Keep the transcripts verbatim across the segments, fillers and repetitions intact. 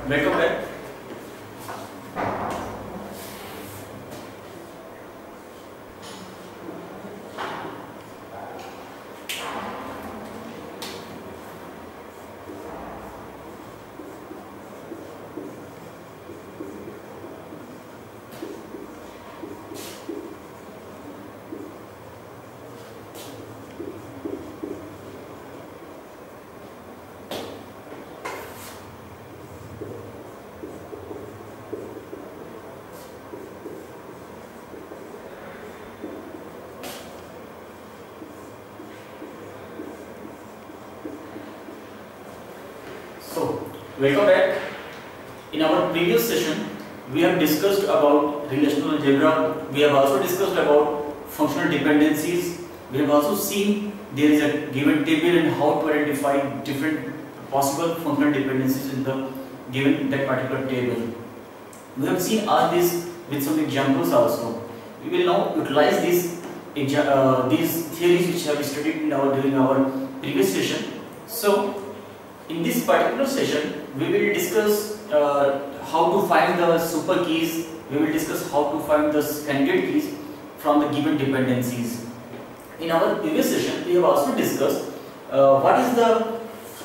welcome back. So, welcome back. In our previous session, we have discussed about relational algebra. We have also discussed about functional dependencies. We have also seen there is a given table and how to identify different possible functional dependencies in the given that particular table. We have seen all this with some examples also. We will now utilize these uh, these theories which have studied in our during our previous session. So, in this particular session, we will discuss uh, how to find the super keys. We will discuss how to find the candidate keys from the given dependencies. In our previous session, we have also discussed uh, what is the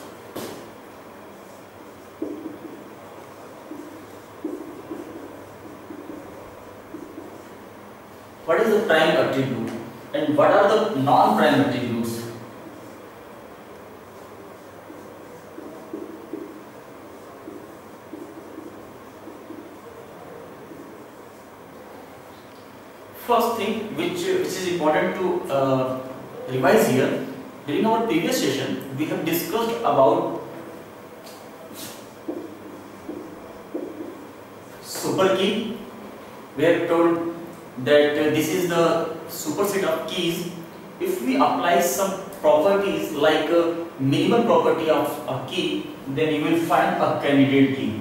what is the prime attribute and what are the non-prime attributes. First thing which, which is important to uh, revise here, during our previous session we have discussed about super key. We have told that uh, this is the superset of keys. If we apply some properties like a minimum property of a key, then you will find a candidate key.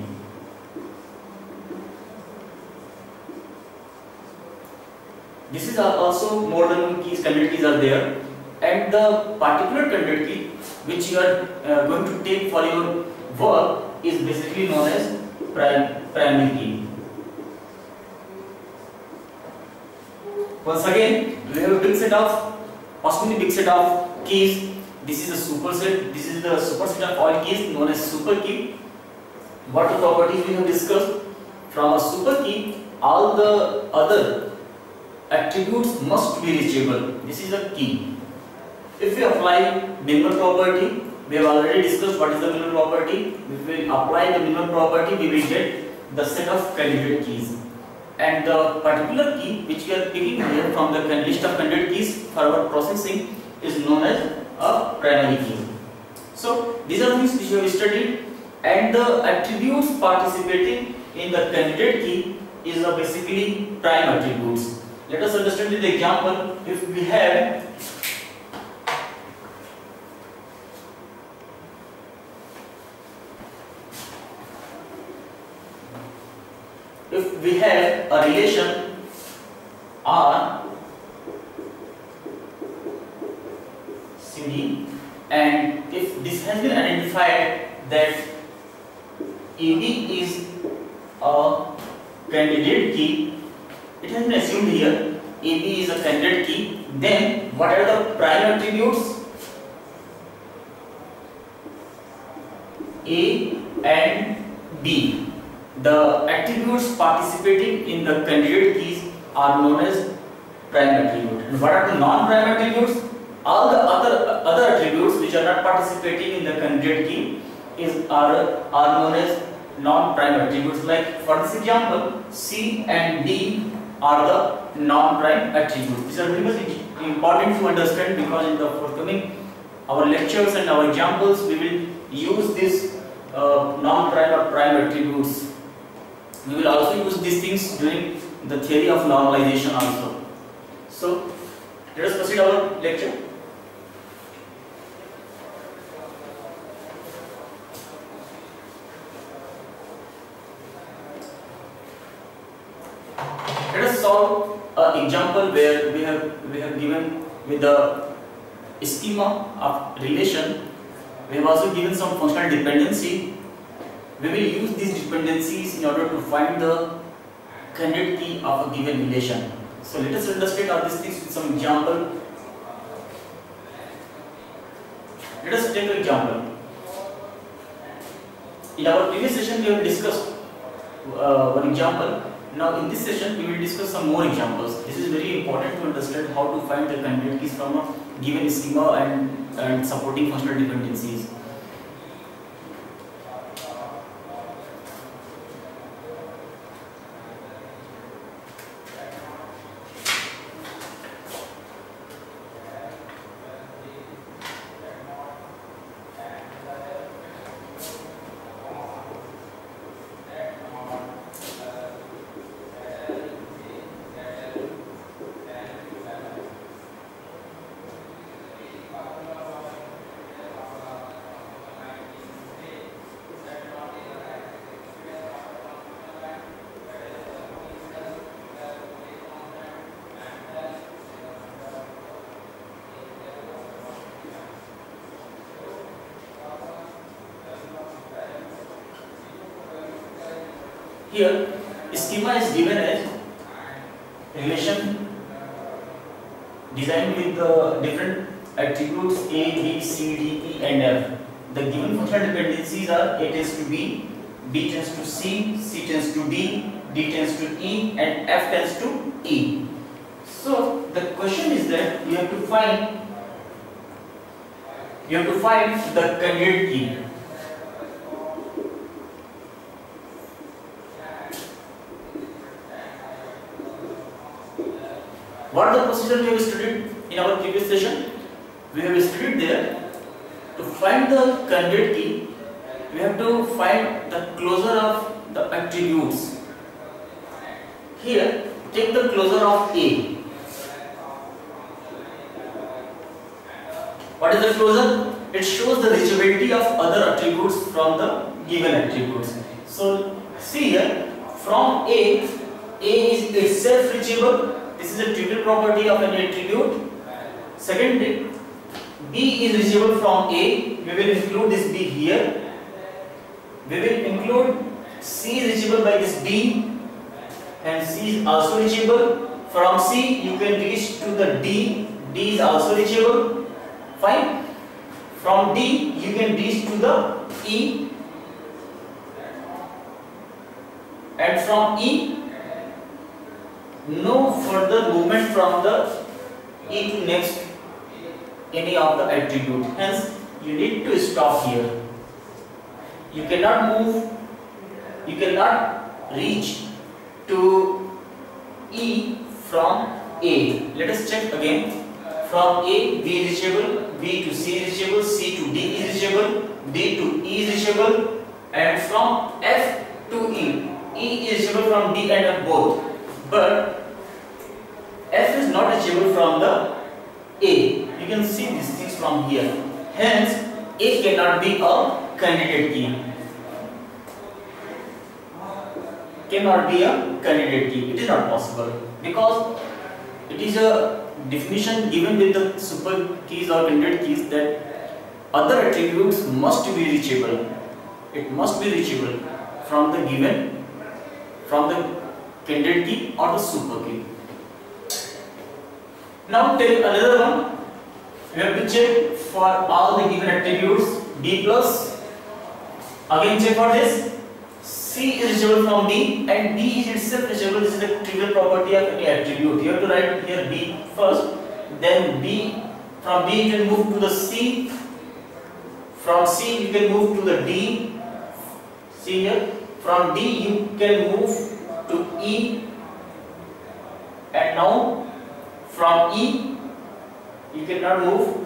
This is also more than one keys, candidate keys are there, and the particular candidate key which you are uh, going to take for your work is basically known as prime, primary key. Once again, we have a big set of, possibly big set of keys. This is a superset. This is the superset of all keys known as super key. What the properties we have discussed? From a super key, all the other attributes must be reachable. This is a key. If we apply minimum property, we have already discussed what is the minimum property. If we apply the minimum property, we will get the set of candidate keys. And the particular key which we are picking here from the list of candidate keys for our processing is known as a primary key. So these are things which we have studied, and the attributes participating in the candidate key is a basically prime attributes. Let us understand the example. If we have if we have a relation R C D, and if this has been identified that A B is a candidate key, it has been assumed here A B is a candidate key, then what are the prime attributes? A and B. The attributes participating in the candidate keys are known as prime attribute. And what are the non-prime attributes? All the other other attributes which are not participating in the candidate key is are, are known as non-prime attributes. Like for this example, C and D are the non-prime attributes. These are very much important to understand, because in the forthcoming our lectures and our examples we will use this uh, non-prime or prime attributes. We will also use these things during the theory of normalization also. So let us proceed our lecture. Let us solve an example where we have we have given with the schema of relation. We have also given some functional dependency. we will use these dependencies in order to find the candidate key of a given relation. So let us illustrate all these things with some example. Let us take an example. In our previous session, we have discussed uh, one example. Now, in this session, we will discuss some more examples. This is very important to understand how to find the candidate keys from a given schema and, and supporting functional dependencies. Here, schema is given as relation designed with the different attributes A, B, C, D, E and F. The given functional dependencies are A tends to B, B tends to C, C tends to D, D tends to E and F tends to E. So the question is that you have to find you have to find the candidate key. What the procedure we have studied in our previous session? We have studied there, to find the candidate key, we have to find the closure of the attributes. Here, take the closure of A. What is the closure? It shows the reachability of other attributes from the given attributes. So, see here, from A, A is itself reachable. This is a trivial property of any attribute. Secondly, B is reachable from A. We will include this B here. We will include C is reachable by this B, and C is also reachable. From C you can reach to the D. D is also reachable. Fine. From D you can reach to the E, and from E no further movement from the E to next any of the attribute. Hence, you need to stop here. You cannot move, you cannot reach to E from A. Let us check again. From A, B is reachable, B to C is reachable, C to D is reachable, D to E is reachable, and from F to E, E is reachable from D and F both. But F is not reachable from the A. You can see these things from here. Hence, A cannot be a candidate key. Cannot be a candidate key. It is not possible because it is a definition given with the super keys or candidate keys that other attributes must be reachable. It must be reachable from the given, from the candidate key or the super key. Now take another one. We have to check for all the given attributes D plus. Again check for this. C is reachable from D and D is itself reachable. This is the trivial property of any attribute. You have to write here B first. Then B, from B you can move to the C. From C you can move to the D. See here. From D you can move to E, and now from E you cannot move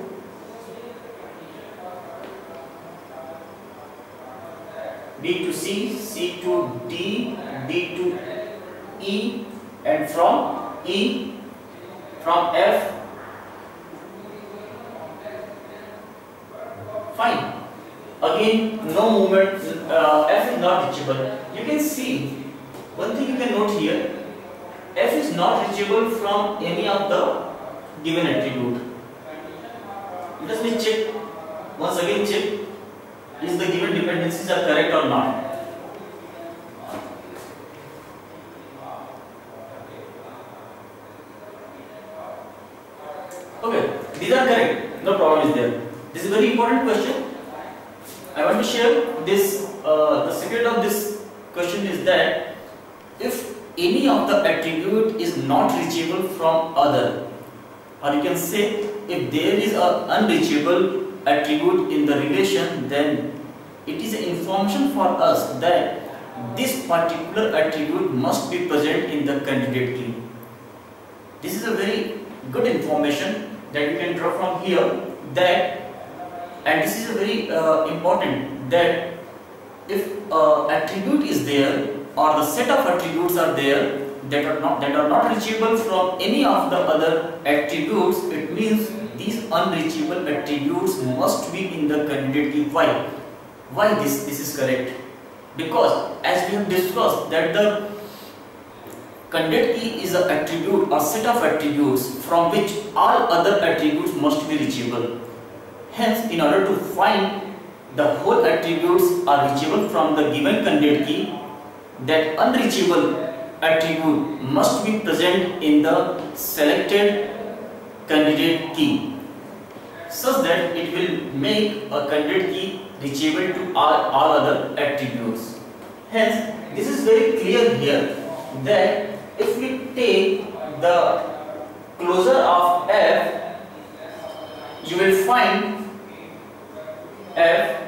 D to C, C to D, D to E, and from E, from F. Fine. Again, no movement. Uh, F is not reachable. You can see one thing you can note here. F is not reachable from any of the given attribute. Let me check once again. Check is the given dependencies are correct or not. is there? This is a very important question. I want to share this. Uh, the secret of this question is that if any of the attribute is not reachable from other, or you can say if there is an unreachable attribute in the relation, then it is an information for us that this particular attribute must be present in the candidate key. This is a very good information that you can draw from here, that, and this is a very uh, important, that if uh, attribute is there or the set of attributes are there that are not that are not reachable from any of the other attributes, it means these unreachable attributes must be in the candidate key. Why? Why this this is correct? Because as we have discussed that the candidate key is an attribute or set of attributes from which all other attributes must be reachable. Hence, in order to find the whole attributes are reachable from the given candidate key, that unreachable attribute must be present in the selected candidate key, such that it will make a candidate key reachable to all, all other attributes. Hence, this is very clear here that if we take the closure of F, you will find F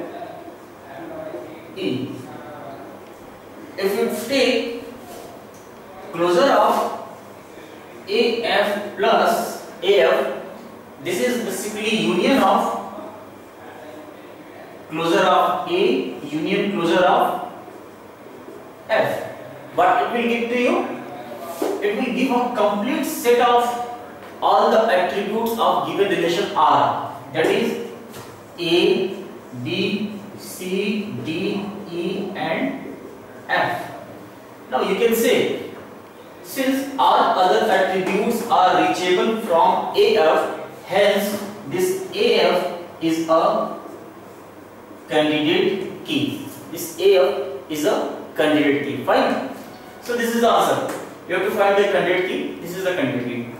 E. If you take closure of A F plus A F, this is basically union of closure of A union closure of F. What it will give to you? It will give a complete set of all the attributes of given relation R, that is A, B, C, D, E and F. Now you can say, since all other attributes are reachable from A F, hence this A F is a candidate key. This A F is a candidate key. Fine. So this is the answer. You have to find the candidate key. This is the candidate key.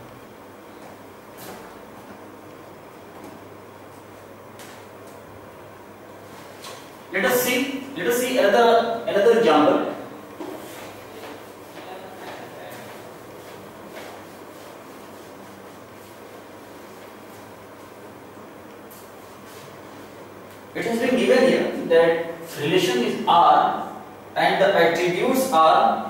Let us see. Let us see another another example. It has been given here that relation is R and the attributes are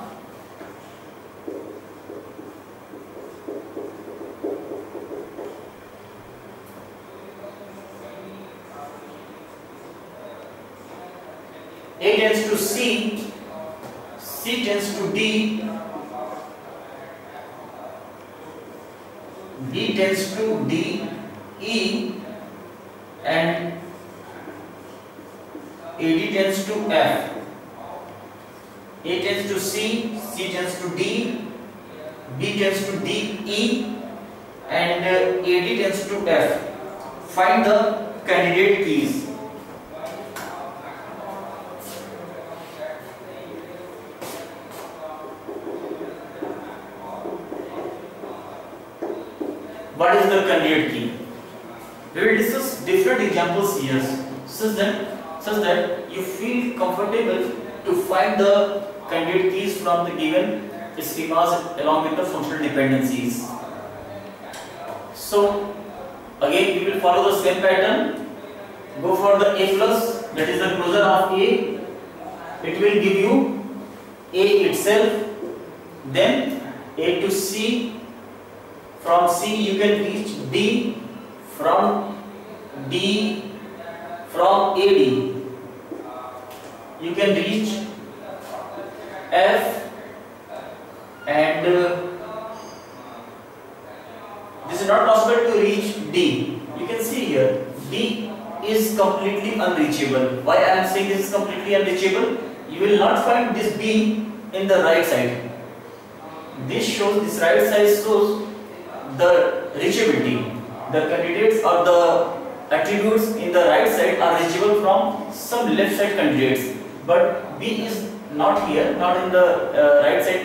A tends to C, C tends to D, B tends to D, E and A D tends to F. A tends to C, C tends to D, B tends to D, E and uh, A D tends to F. Find the candidate keys. What is the candidate key? We will discuss different examples here, such that, such that you feel comfortable to find the candidate keys from the given schemas along with the functional dependencies. So, again we will follow the same pattern. Go for the A plus, that is the closure of A. It will give you A itself, then A to C. From C you can reach D, from D, from A D you can reach F, and uh, this is not possible to reach D. You can see here D is completely unreachable. Why I am saying this is completely unreachable? You will not find this B in the right side. This shows, this right side shows the reachability. The candidates or the attributes in the right side are reachable from some left side candidates, but B is not here, not in the uh, right side,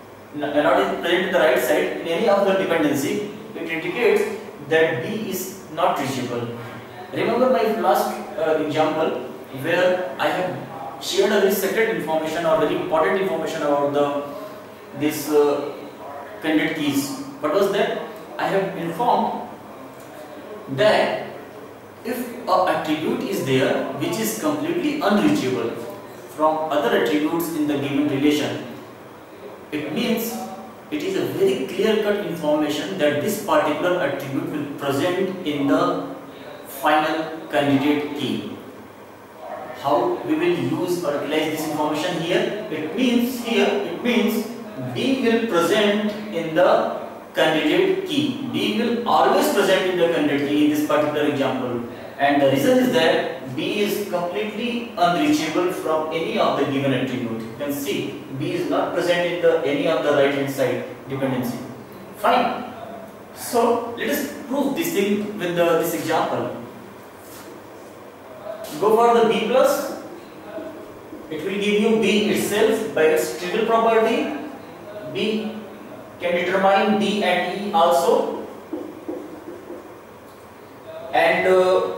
not in present in the right side in any of the dependency. It indicates that B is not reachable. Remember my last uh, example where I have shared a very secret information or very important information about the this uh, candidate keys. What was that? I have informed that if a attribute is there which is completely unreachable from other attributes in the given relation, it means it is a very clear-cut information that this particular attribute will present in the final candidate key. How we will use or utilize this information here? It means here it means B will present in the candidate key. B will always present in the candidate key in this particular example, and the reason is that B is completely unreachable from any of the given attribute. You can see B is not present in the any of the right hand side dependency. Fine. So let us prove this thing with the, this example. Go for the B plus. It will give you B itself by its trivial property. B can determine D and E also, and uh,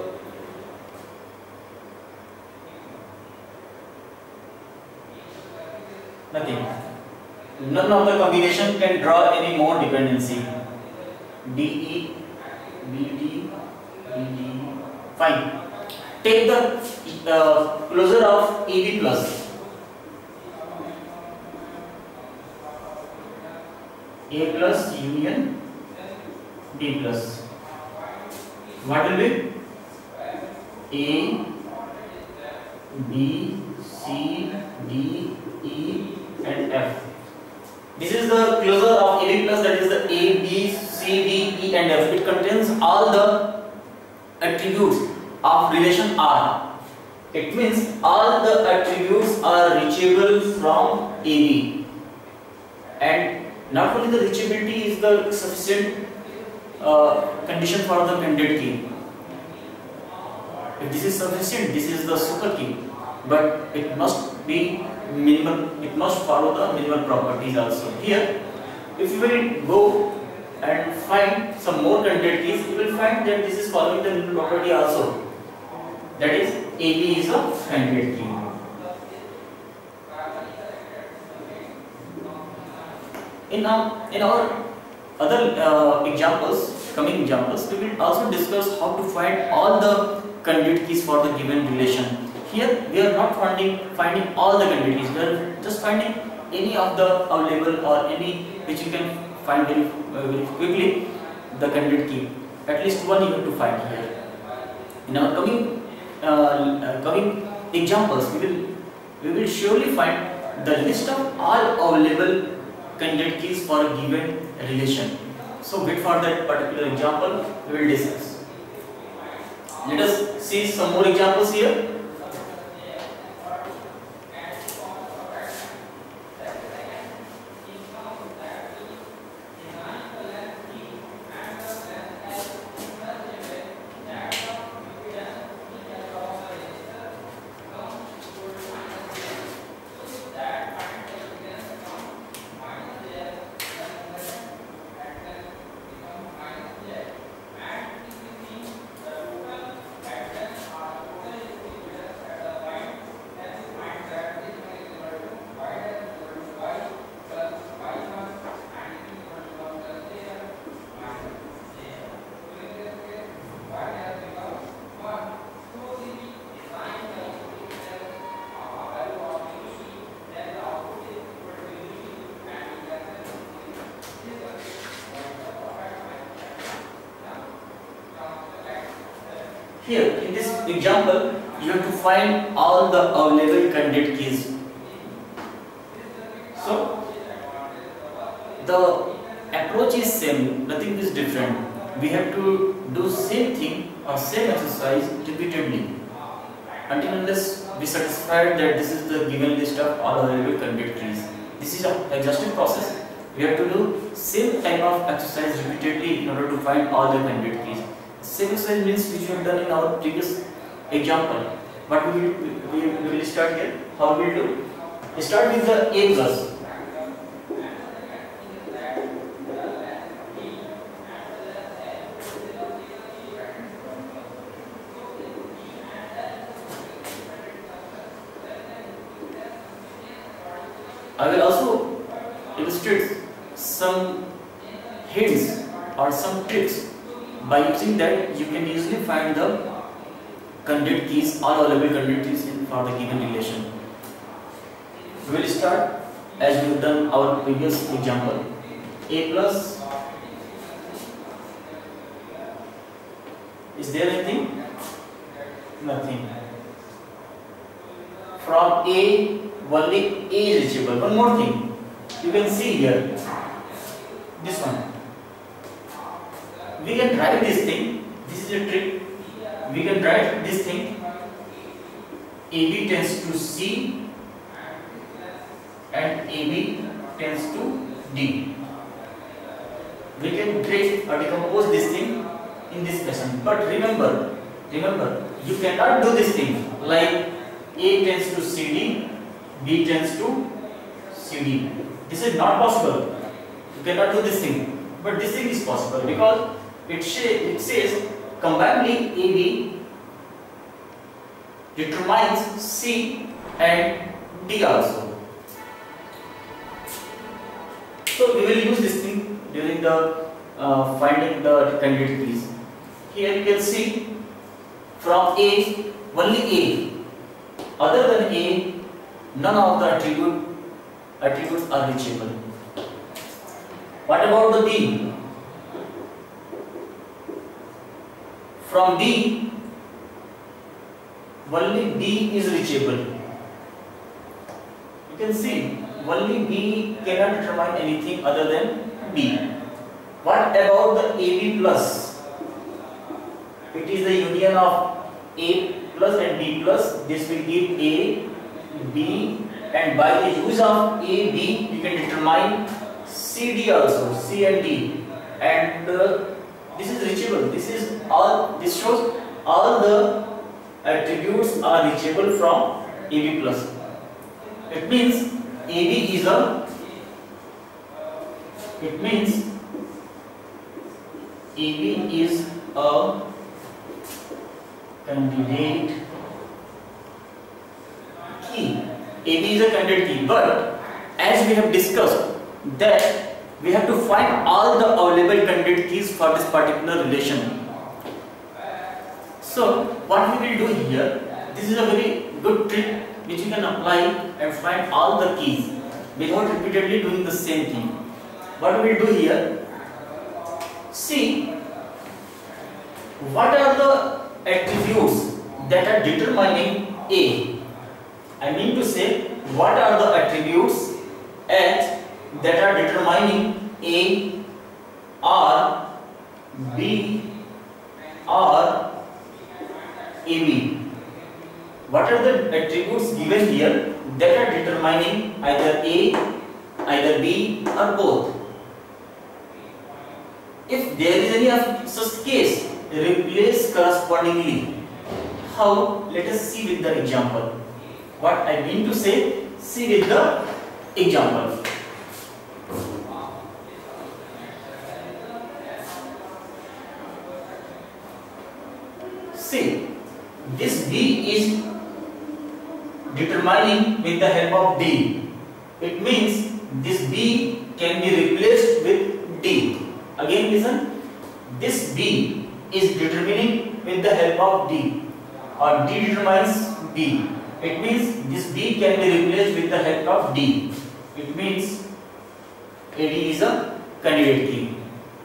nothing. None of the combination can draw any more dependency. D E, B D, B D. Fine. Take the uh, closure of A B plus. A plus union B plus. What will be? A, B, C, D, E and F. This is the closure of A B plus, that is the A, B, C, D, E and F. It contains all the attributes of relation R. It means all the attributes are reachable from A B, and not only the reachability is the sufficient uh, condition for the candidate key. If this is sufficient, this is the super key, but it must be minimal. It must follow the minimal properties also. Here, if you will go and find some more candidate keys, you will find that this is following the minimal property also. That is, A B is a candidate key. In our, in our other uh, examples, coming examples, we will also discuss how to find all the candidate keys for the given relation. Here, we are not finding finding all the candidate keys. We are just finding any of the available or any which you can find very, uh, very quickly the candidate key. At least one you have to find here. In our coming uh, uh, coming examples, we will we will surely find the list of all available candidate keys for a given relation. So wait for that particular example, we will discuss. Let us see some more examples here. Here, in this example, you have to find all the available candidate keys. So, the approach is same, nothing is different. We have to do same thing or same exercise repeatedly until unless we satisfied that this is the given list of all available candidate keys. This is an exhaustive process. We have to do same type of exercise repeatedly in order to find all the candidate keys. Same exercise means which we have done in our previous example. But we will, we, we will start here. How we will do? We start with the A plus. I will also illustrate some hints or some tricks. By using that, you can easily find the candidate keys, all available candidate keys in for the given relation. We will start as we have done our previous example. A plus, is there anything? Nothing. From A, only A is reachable. One more thing, you can see here, this one. We can write this thing, this is a trick. We can write this thing, A B tends to C and A B tends to D. We can break or decompose this thing in this fashion. But remember, remember, you cannot do this thing like A tends to C D, B tends to C D. This is not possible. You cannot do this thing. But this thing is possible because it, it says combinedly A B determines C and D also. So we will use this thing during the uh, finding the candidate keys. Here you can see from A, only A. Other than A, none of the attribute, attributes are reachable. What about the B? From B, only B is reachable. You can see only B cannot determine anything other than B. What about the A B plus? It is the union of A plus and B plus. This will give A, B, and by the use of A, B, you can determine C, D also, C and D, and uh, this is reachable. This is all. This shows all the attributes are reachable from A B plus. It means A B is a. It means A B is a candidate key. A B is a candidate key. But as we have discussed that we have to find all the available candidate keys for this particular relation. So what we will do here, this is a very good trick which you can apply and find all the keys without repeatedly doing the same thing. What we will do here, see what are the attributes that are determining A. I mean to say, what are the attributes H that are determining A or B or A B. What are the attributes given here that are determining either A, either B or both? If there is any of such case, replace correspondingly. How? Let us see with the example. What I mean to say, see with the example. See, this B is determining with the help of D. It means this B can be replaced with D. Again listen, this B is determining with the help of D, or D determines B. It means this B can be replaced with the help of D. It means A D is a candidate key.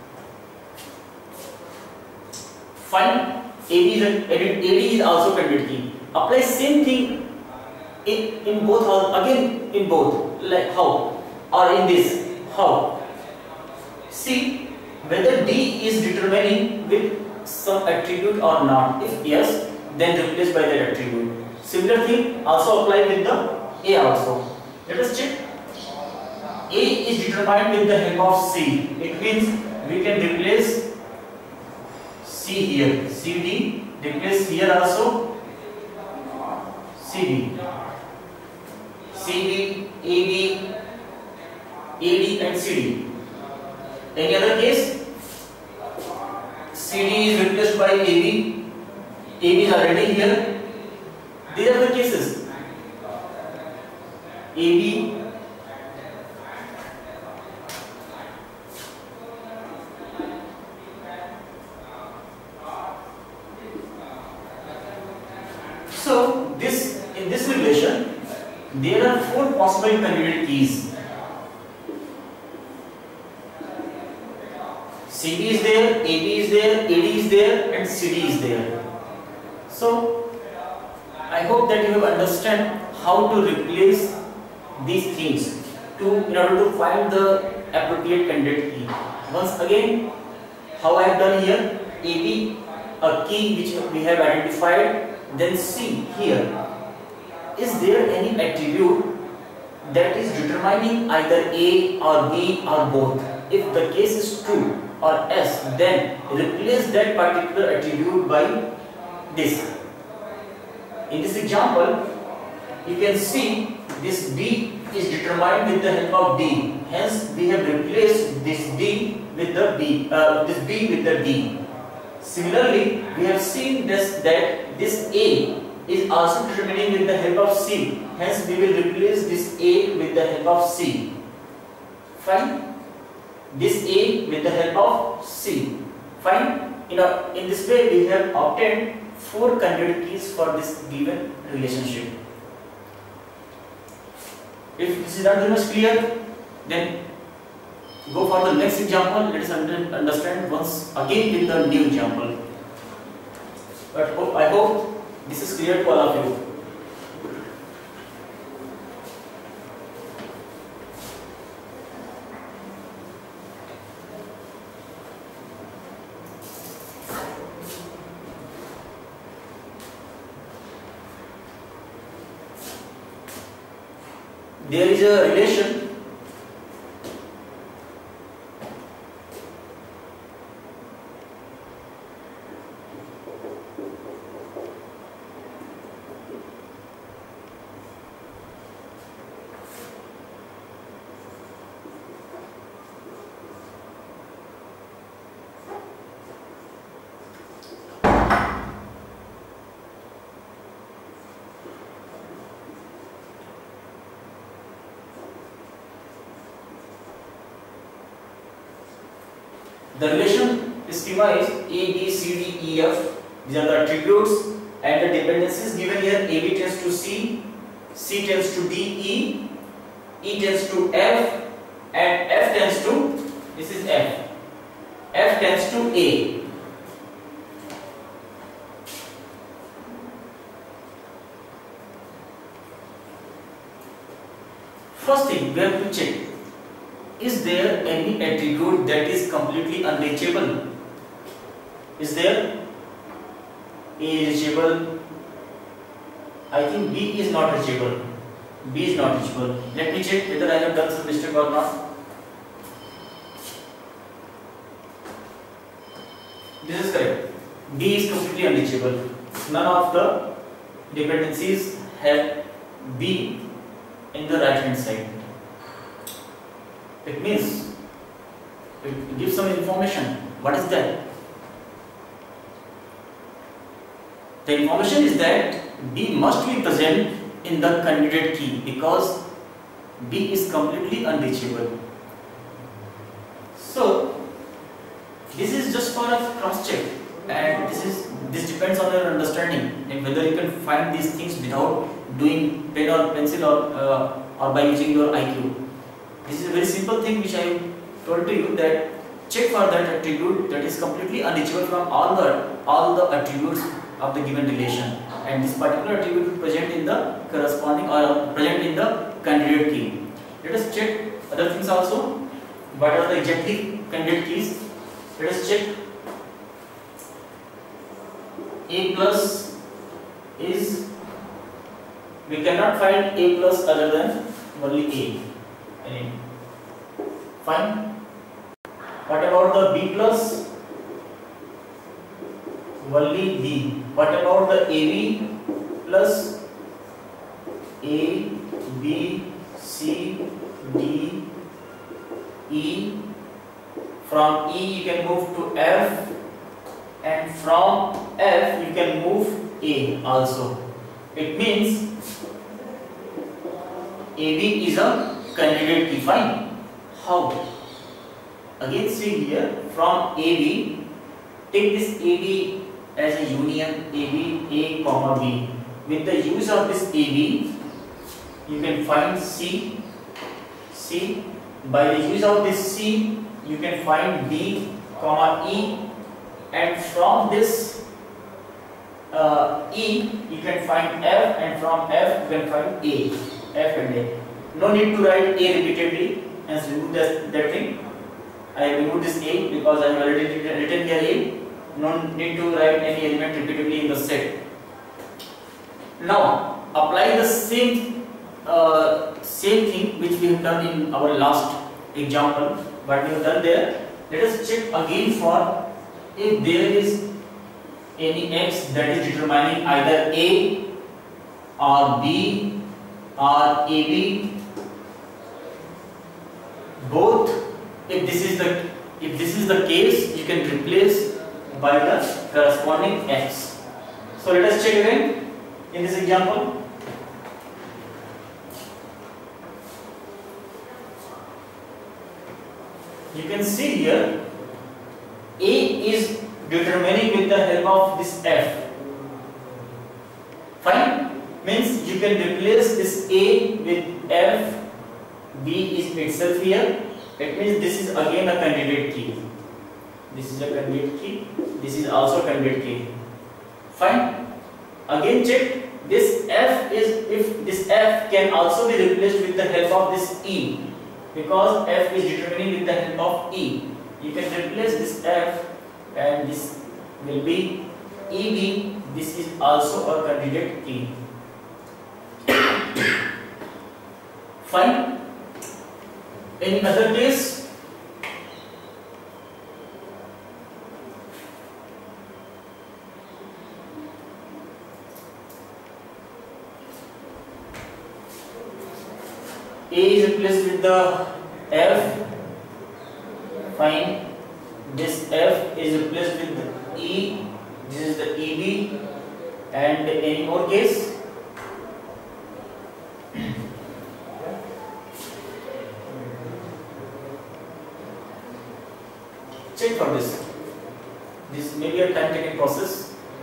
Fine. A B is a, A D is also candidate key. Apply same thing in, in both, again in both, like how, or in this, how. See whether D is determining with some attribute or not. If yes, then replace by that attribute. Similar thing also apply with the A also. Let us check. A is determined with the help of C. It means we can replace C here, C D, replace here also C D, C D, A B, A D and C D. Any other case? C D is replaced by A B, A B is already here. These are the cases. A B, So this in this relation there are four possible candidate keys. C B is there, A B is there, A D is there, and C D is there. So I hope that you have understand how to replace these things to in order to find the appropriate candidate key. Once again, how I have done here: A B, a key which we have identified. Then C here. Is there any attribute that is determining either A or B or both? If the case is true or S, then replace that particular attribute by this. In this example, you can see this B is determined with the help of D. Hence, we have replaced this D with the B, uh, this B with the D. Similarly, we have seen this that this A is also determining with the help of C. Hence, we will replace this A with the help of C. Fine. This A with the help of C. Fine. In, a, in this way, we have obtained four candidate keys for this given relationship. If this is not very much clear, then go for the next example. Let us understand once again with the new example. But hope, I hope this is clear to all of you. There is a relation The relation schema is A, B, C, D, E, F. These are the attributes, and the dependencies given here. A, B tends to C, C tends to D, E, E tends to F, and F tends to, this is F, F tends to A. First thing we have to check, is there any attribute that is completely unreachable? Is there? A is reachable. I think B is not reachable. B is not reachable. Let me check whether I have done some mistake or not. This is correct. B is completely unreachable. None of the dependencies have B in the right hand side. It means it gives some information. What is that? The information is that B must be present in the candidate key because B is completely unreachable. So this is just for a cross check, and this is this depends on your understanding and whether you can find these things without doing pen or pencil or uh, or by using your I Q. This is a very simple thing which I told to you, that check for that attribute that is completely unreachable from all the all the attributes of the given relation, and this particular attribute is present in the corresponding or present in the candidate key. Let us check other things also. What are the exactly candidate keys? Let us check. A plus is, we cannot find A plus other than only A. Fine. What about the B plus? Only B. What about the A B plus? A, B, C, D, E. From E you can move to F, and from F you can move A also. It means A B is a candidate key. Fine. How? Again see here, from A B, take this A B as a union A B, A comma B. with the use of this A B, you can find C. C. By the use of this C, you can find D, comma E, and from this uh, E, you can find F, and from F, you can find A. F and A. No need to write A repeatedly, and remove that, that thing. I remove this A because I have already written here A. No need to write any element repeatedly in the set. Now apply the same uh, same thing which we have done in our last example. What we have done there. Let us check again for if there is any x that is determining either A or B or A B. Both, if this is the if this is the case, you can replace by the corresponding x. So let us check again in this example. You can see here A is determining with the help of this F. Fine? Means you can replace this A with F. B is itself here. It means this is again a candidate key. This is a candidate key. This is also candidate key. Fine? Again check. This F is, if this F can also be replaced with the help of this E, because F is determining with the help of E. You can replace this F and this will be E B. This is also a candidate key. Fine? Any other case? A is replaced with the F. Fine. This F is replaced with the E. This is the E B. And any more case? Check for this. This may be a time taking process.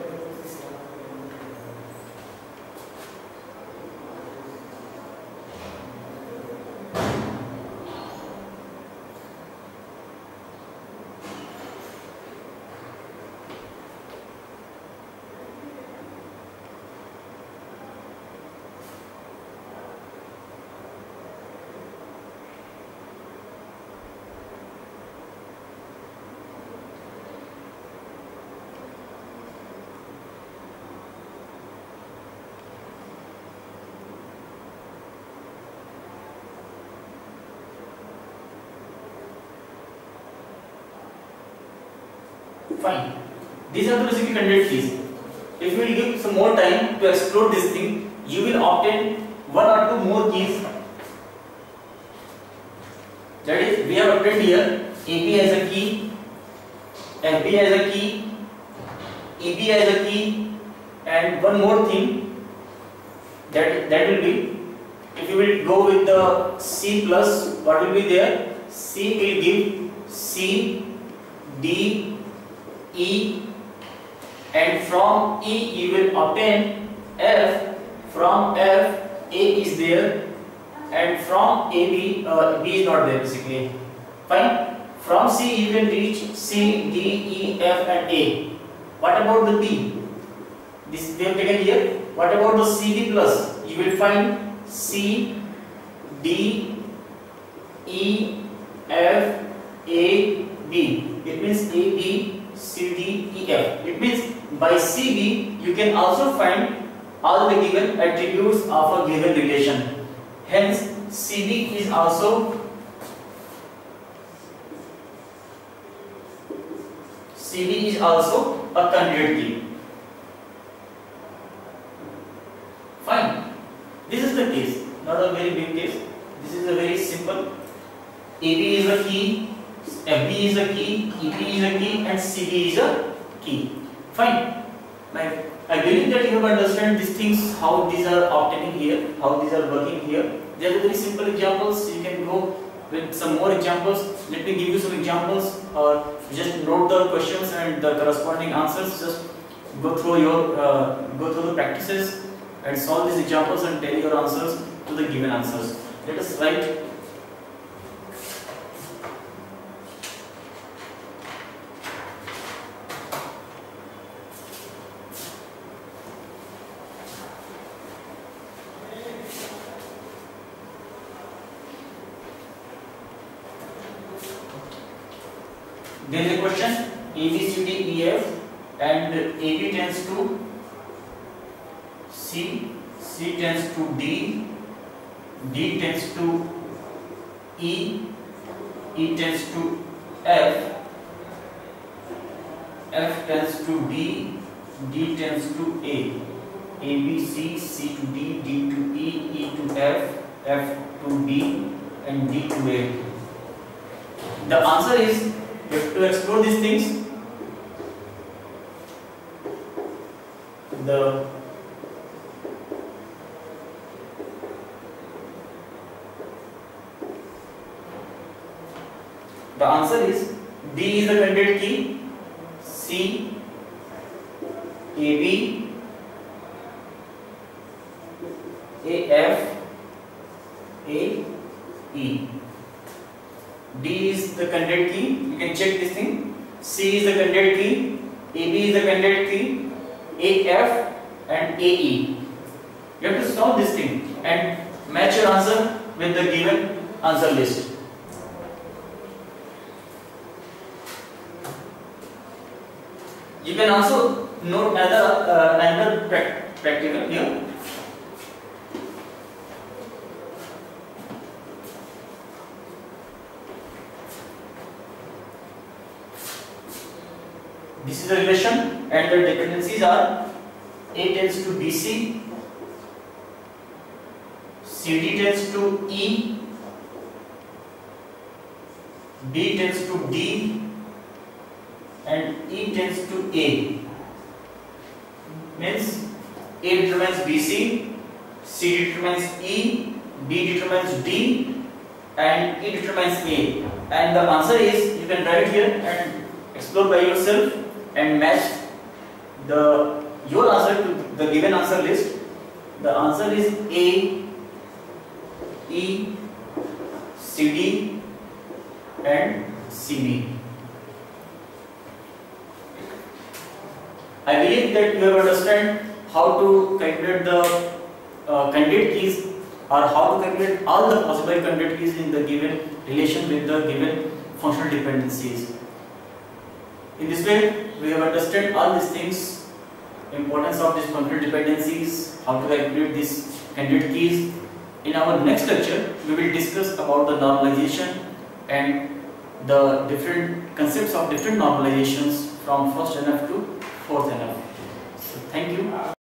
Fine. These are the basically candidate keys. If you will give some more time to explore this thing, you will obtain one or two more keys. That is, we have obtained here A B as a key, F B as a key, E B as a key, and one more thing that that will be, if you will go with the C plus, what will be there? C will give C, D, E, and from E you will obtain F. From F, A is there, and from A B, uh, B is not there basically. Fine. From C you can reach C, D, E, F, and A. What about the B? This we have taken here. What about the C B plus? You will find C, D, E, F, A, B. It means A, B, C, D, E, F. It means by C B you can also find all the given attributes of a given relation. Hence C B is also C B is also a candidate key. Fine. This is the case, not a very big case. This is a very simple. A B is a key, F B is a key, E B is a key, and C B is a key. Fine. Like, I believe that you have understood these things, how these are obtaining here, how these are working here. They are very simple examples. You can go with some more examples. Let me give you some examples, or just note the questions and the corresponding answers. Just go through your uh, go through the practices and solve these examples and tell your answers to the given answers. Let us write. There is a question A B C D E F and A B tends to C, C tends to D, D tends to E, E tends to F, F tends to D, D tends to A, A B C, C to D, D to E, E to F, F to B and D to A. The answer is, you have to explore these things. The the answer is D is the candidate key, C, A B, A F, A, E. D is the candidate key. You can check this thing. C is the candidate key, A B is the candidate key, A F and A E. You have to solve this thing and match your answer with the given answer list. You can also note another uh, another practical here. This is the relation and the dependencies are A tends to B C, C D tends to E, B tends to D and E tends to A. Means A determines B C, C determines E, B determines D and E determines A. And the answer is, you can write here and explore by yourself and match the your answer to the given answer list. The answer is A, E, C D and C B. I believe that you have understand how to calculate the uh, candidate keys or how to calculate all the possible candidate keys in the given relation with the given functional dependencies. In this way, we have understood all these things, importance of these functional dependencies, how to calculate these candidate keys. In our next lecture, we will discuss about the normalization and the different concepts of different normalizations from first N F to fourth N F. So, thank you.